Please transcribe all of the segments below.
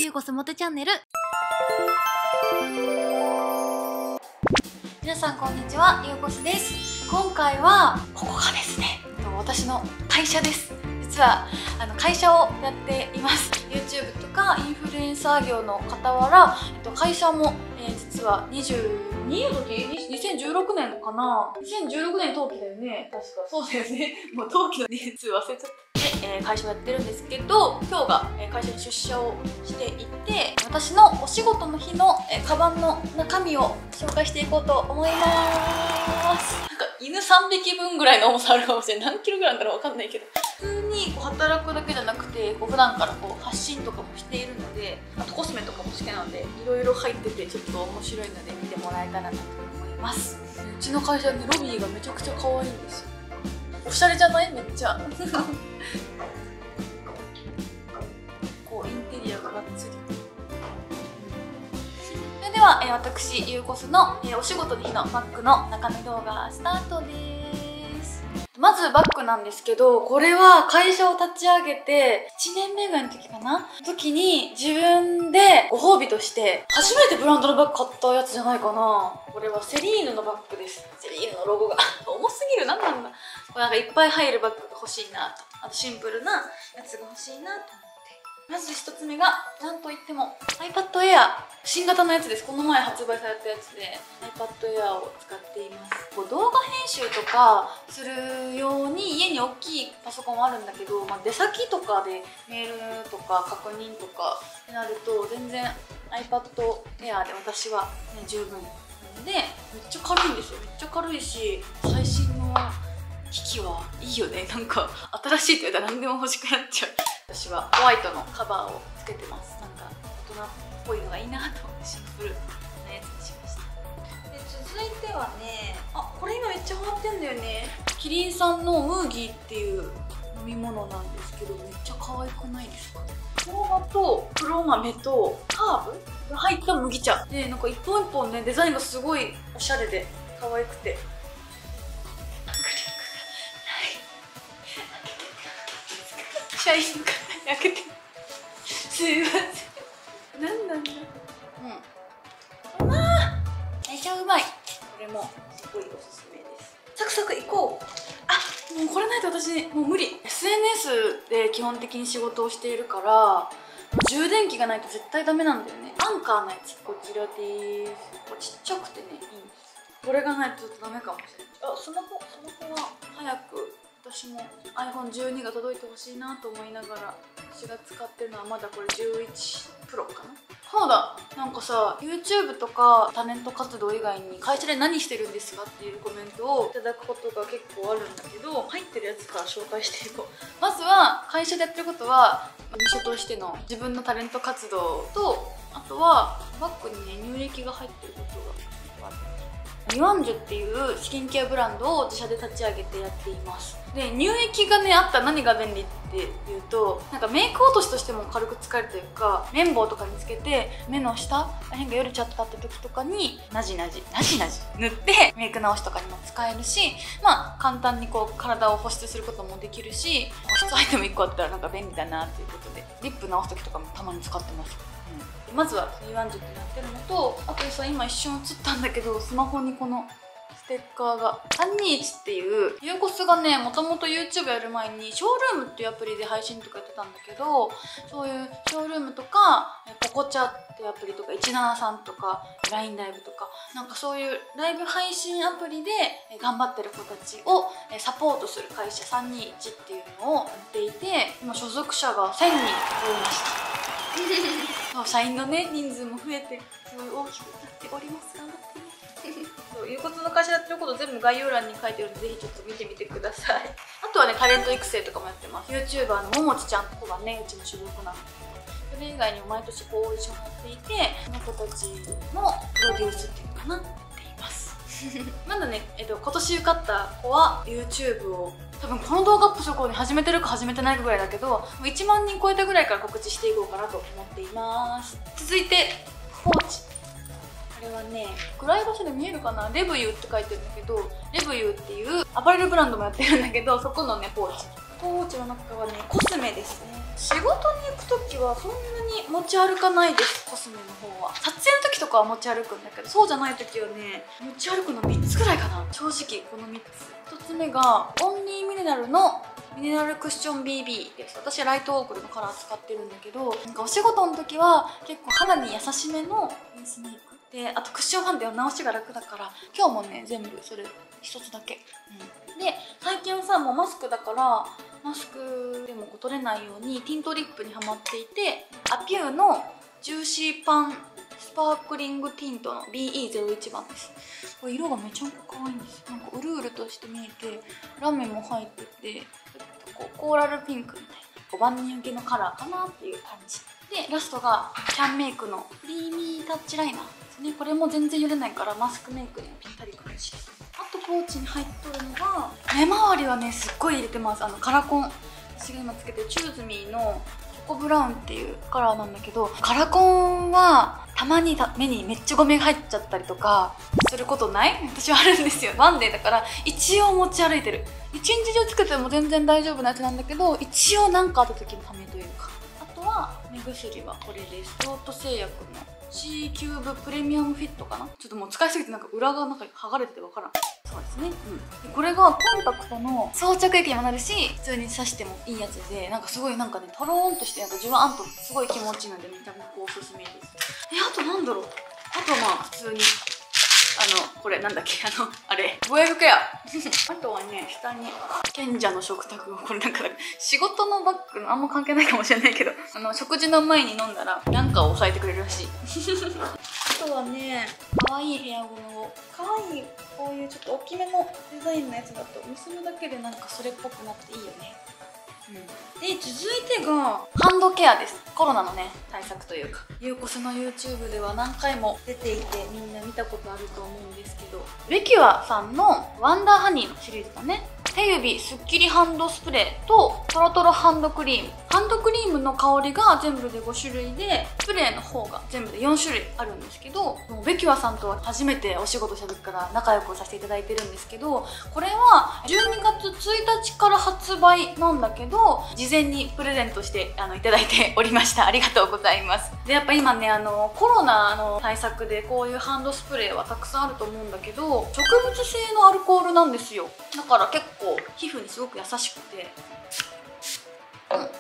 ゆうこすもてチャンネル。皆さんこんにちは、ゆうこすです。今回はここがですね、私の会社です。実は会社をやっています。 YouTube とかインフルエンサー業の傍ら、会社も、実は22の時2016年かな、2016年登記だよね、確か。そうだよね、もう登記の年数忘れちゃった。で、会社をやってるんですけど、今日が会社に出社をしていて、私のお仕事の日のカバンの中身を紹介していこうと思います。なんか犬3匹分ぐらいの重さあるかもしれない。何キロぐらいなんだろう、わかんないけど、普通に働くだけじゃなくて普段から発信とかもしているので、あとコスメとかも好きなので、いろいろ入っててちょっと面白いので見てもらえたらなと思います。うちの会社ね、ロビーがめちゃくちゃ可愛いんですよ。おしゃれじゃない？めっちゃこうインテリアががっつり。それでは、私ゆうこすの、お仕事の日のバッグの中身動画スタートです。まずバッグなんですけど、これは会社を立ち上げて1年目ぐらいの時かな、時に自分でご褒美として初めてブランドのバッグ買ったやつじゃないかな。これはセリーヌのバッグです。セリーヌのロゴが重すぎる。何なんだこれ。なんかいっぱい入るバッグが欲しいなと、あとシンプルなやつが欲しいなと思って、まず1つ目がなんといっても iPad Air 新型のやつです。この前発売されたやつで iPad Air を使っています。こう動画編集とかするように家に大きいパソコンはあるんだけど、出先とかでメールとか確認とかになると全然 iPad Air で私は、十分なので、めっちゃ軽いんですよ。めっちゃ軽いし、最新の機器はいいよね。なんか新しいって言われたら何でも欲しくなっちゃう。私はホワイトのカバーをつけてます。なんか大人っぽいのがいいなと思ってシンプルなやつにしました。で、続いてはね、これ今めっちゃハマってんだよね。キリンさんのムーギーっていう飲み物なんですけど、めっちゃ可愛くないですか？生姜と黒豆とハーブが入った麦茶で、なんか一本一本ね、デザインがすごいおしゃれで可愛くて、社員が焼けてすいません。何なんだ。めちゃうまい。これもすごいおすすめです。サクサクいこう。もうこれないと私もう無理。 SNS で基本的に仕事をしているから、充電器がないと絶対ダメなんだよね。アンカーのやつ、こちらです。ちっちゃくてね、いいんです。これがないとちょっとダメかもしれない。スマホは早く、私も iPhone12 が届いてほしいなと思いながら、私が使ってるのはまだこれ11 Pro かな。そうだ、なんかさ、 YouTube とかタレント活動以外に会社で何してるんですかっていうコメントをいただくことが結構あるんだけど、入ってるやつから紹介していこう。まずは会社でやってることは、部署としての自分のタレント活動と、あとはバッグにね、乳液が入ってることがある。ミワンジュっていうスキンケアブランドを自社で立ち上げてやっています。で、乳液がね、あったら何が便利っていうと、なんかメイク落としとしても軽く使えるというか、綿棒とかにつけて目の下ら辺がよれちゃったって時とかになじなじ塗ってメイク直しとかにも使えるし、簡単にこう体を保湿することもできるし、保湿アイテム1個あったらなんか便利だなっていうことで、リップ直す時とかもたまに使ってます。まずはミワンジュってやってるのと、あとさ、今一瞬映ったんだけど、スマホにこのステッカーが321っていう、ゆうこすがね、もともと YouTube やる前にショールームっていうアプリで配信とかやってたんだけど、そういうショールームとかポコチャっていうアプリとか173とか LINE ライブとか、なんかそういうライブ配信アプリで頑張ってる子たちをサポートする会社321っていうのをやっていて、今所属者が1000人超えました。社員のね、人数も増えてすごい大きくなっております。頑張ってね。そういうことの会社やってること全部概要欄に書いてるので、ぜひちょっと見てみてください。あとはね、タレント育成とかもやってます。 YouTuber のももちちゃんとかがね、うちの所属なんですけど、それ以外にも毎年こうオーディションやっていて、その子たちのプロデュースっていうのかな、やっていますまだね、今年受かった子は YouTube を多分この動画アップする頃に始めてるか始めてないかぐらいだけど、1万人超えたぐらいから告知していこうかなと思っています。続いてポーチ。これはね、暗い場所で見えるかな、レブユーって書いてるんだけど、レブユーっていうアパレルブランドもやってるんだけど、そこのねポーチ。 ポーチの中はねコスメですね。仕事に行く時はそんなに持ち歩かないです。コスメの方は撮影の時とかは持ち歩くんだけど、そうじゃない時はね持ち歩くの3つぐらいかな。正直この3つ。1つ目がオンリーミネラルのミネラルクッション BB です。私はライトオークルのカラー使ってるんだけど、なんかお仕事の時は結構肌に優しめのベースメイクで、あとクッションファンデは直しが楽だから、今日もね全部それ1つだけ、で最近はさもうマスクだからマスクでも取れないようにティントリップにはまっていて、アピューのジューシーパンスパークリングティントの BE01 番です。これ色がめちゃくちゃ可愛いんですよ。なんかうるうるとして見えてラメも入ってて、こうコーラルピンクみたいな万人受けのカラーかなっていう感じで、ラストがキャンメイクのクリーミータッチライナーですね。これも全然よれないからマスクメイクにもぴったりかもしれない。あとポーチに入っとるのが目周りはねすっごい入れてます。カラコン、私が今つけてるチューズミーのチョコブラウンっていうカラーなんだけど、カラコンはたまに目にめっちゃゴミが入っちゃったりとかすることない？私はあるんですよ。ワンデーだから一応持ち歩いてる。一日中つけても全然大丈夫なやつなんだけど、一応何かあった時のためというか。あとは目薬はこれです。ロート製薬の C キューブプレミアムフィットかな。ちょっともう使いすぎてなんか裏がなんか剥がれててわからん。そうですね、でこれがコンタクトの装着液にもなるし普通に刺してもいいやつで、なんかすごいなんかねトローンとしてじわーんとすごい気持ちいいのでめちゃくちゃおすすめです。あとなんだろう、あとまあ普通にこれなんだっけ、あれボエルケアあとはね下に賢者の食卓を、これなんか仕事のバッグのあんま関係ないかもしれないけど食事の前に飲んだらなんかを抑えてくれるらしいあとはね可愛いヘアゴムを、可愛いこういうちょっと大きめのデザインのやつだと結ぶだけでなんかそれっぽくなっていいよね。で続いてがハンドケアです。コロナのね対策というか、ゆうこすの YouTube では何回も出ていてみんな見たことあると思うんですけど、ベキュアさんのワンダーハニーのシリーズだね。手指すっきりハンドスプレーとトロトロハンドクリーム。ハンドクリームの香りが全部で5種類で、スプレーの方が全部で4種類あるんですけど、もうベキュアさんとは初めてお仕事した時から仲良くさせていただいてるんですけど、これは12月1日から発売なんだけど、事前にプレゼントしていただいておりました。ありがとうございます。でやっぱ今ねコロナの対策でこういうハンドスプレーはたくさんあると思うんだけど、植物性のアルコールなんですよ。だから結構皮膚にすごく優しくて、香りがめ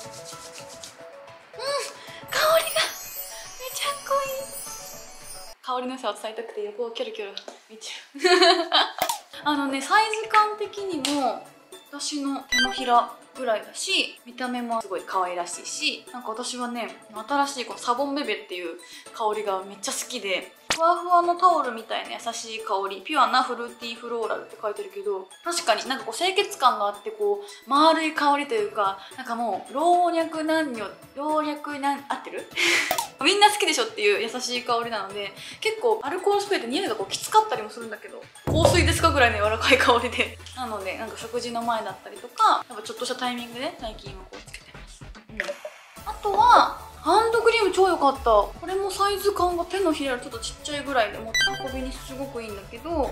ちゃ濃い。香りの良さを伝えたくて横をキョロキョロ見ちゃうサイズ感的にも私の手のひらぐらいだし、見た目もすごい可愛らしいし、なんか私はね新しいこのサボンベベっていう香りがめっちゃ好きで、ふわふわのタオルみたいな優しい香り、ピュアなフルーティーフローラルって書いてるけど、確かになんかこう清潔感があって、こう丸い香りというか、なんかもう老若男女合ってるみんな好きでしょっていう優しい香りなので、結構アルコールスプレーって匂いがこうきつかったりもするんだけど、香水ですかぐらいの柔らかい香りでなので、なんか食事の前だったりとかやっぱちょっとしたタイミングで最近はこうつけてます。あとはハンドクリーム超良かった。これもサイズ感が手のひらよりちょっとちっちゃいぐらいで持ち運びにすごくいいんだけど、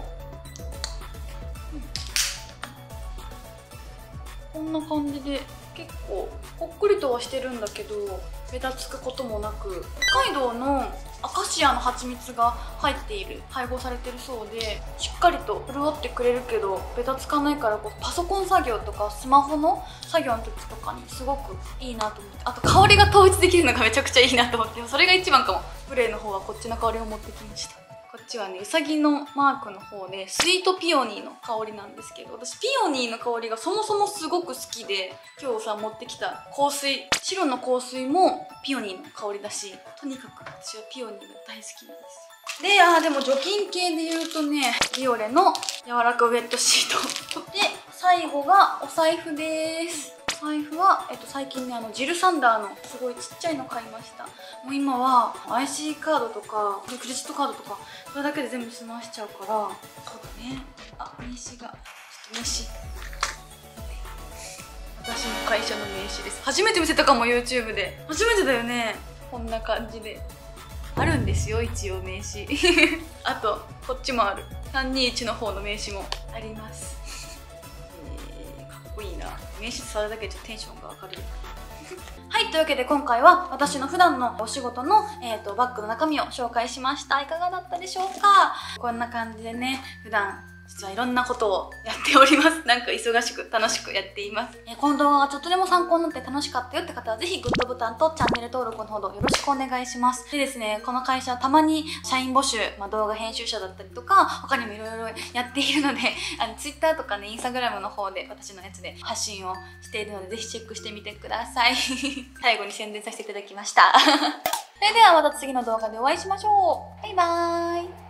こんな感じで結構ほっくりとはしてるんだけどべたつくこともなく、北海道のアカシアの蜂蜜が入っている、配合されてるそうで、しっかりと潤ってくれるけどべたつかないから、こうパソコン作業とかスマホの作業の時とかにすごくいいなと思って、あと香りが統一できるのがめちゃくちゃいいなと思って、それが一番かも。スプレーの方はこっちの香りを持ってきました。こっちはねうさぎのマークの方でスイートピオニーの香りなんですけど、私ピオニーの香りがそもそもすごく好きで、今日さ持ってきた香水、白の香水もピオニーの香りだし、とにかく私はピオニーが大好きなんです。でも除菌系で言うとね、ビオレの柔らかウェットシートで、最後がお財布です。お財布は、最近ねジルサンダーのすごいちっちゃいの買いました。もう今は IC カードとかクレジットカードとかそれだけで全部済ましちゃうから。そうだね、名刺がちょっと名刺、私の会社の名刺です。初めて見せたかも YouTube で。初めてだよね。こんな感じであるんですよ一応名刺あとこっちもある、321の方の名刺もあります。かっこいいな。面接されるだけでちょっとテンションが上がる。はい、というわけで今回は私の普段のお仕事の、バッグの中身を紹介しました。いかがだったでしょうか。こんな感じでね、普段実はいろんなことをやっております。なんか忙しく楽しくやっています。この動画がちょっとでも参考になって楽しかったよって方はぜひグッドボタンとチャンネル登録のほどよろしくお願いします。でですね、この会社はたまに社員募集、動画編集者だったりとか他にもいろいろやっているので、Twitter とかね、Instagram の方で私のやつで発信をしているのでぜひチェックしてみてください。最後に宣伝させていただきました。それではまた次の動画でお会いしましょう。バイバーイ。